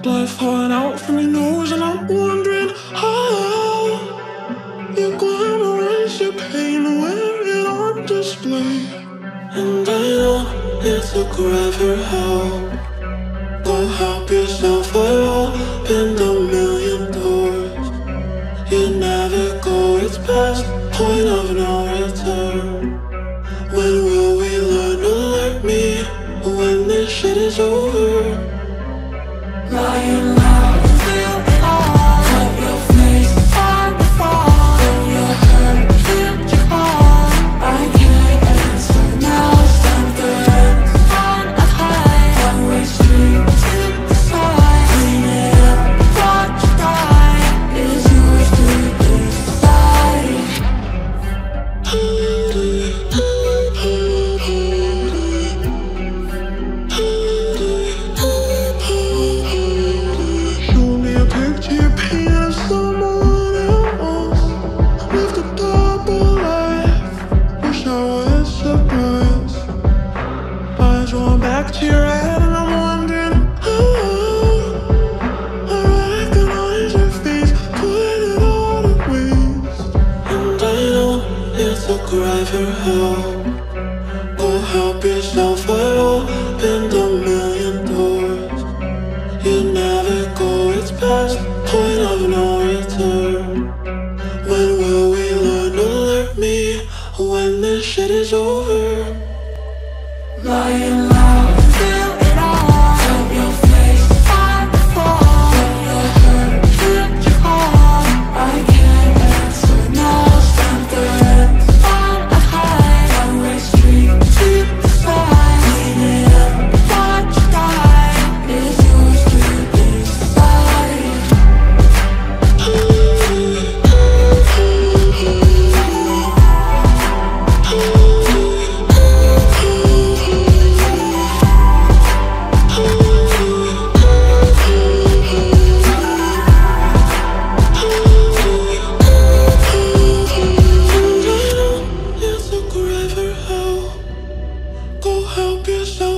Blood falling out from your nose, and I'm wondering how you glamorize your pain, wear it on display. And I know it took forever help. Go help yourself, I opened a million doors. You never go, it's past point of no return. When will we learn? Alert me when this shit is over. Lying loud, feel it all. Cut your face on the fall. When you're hurt, feel your call. I can't answer now. Stand the hands on a high. One-way street to the side. Clean it up, watch you die. Is yours to decide. Show me a picture you paint of someone else with a double life. Wish I was surprised. Eyes rolling back to your head, and I'm wondering I recognize your face, put it all to waste. And I know it took forever help. Go help yourself, I opened a million doors. You never go, it's past point of no return. When will we learn? Alert me when this shit is over. Lying loud, feel it all. Cut your face on the fall. When you're hurt, feel your call. I can't answer now. Stand the hands on a high. One-way street to the side. Clean it up, watch you die. Is yours to decide. Go help yourself.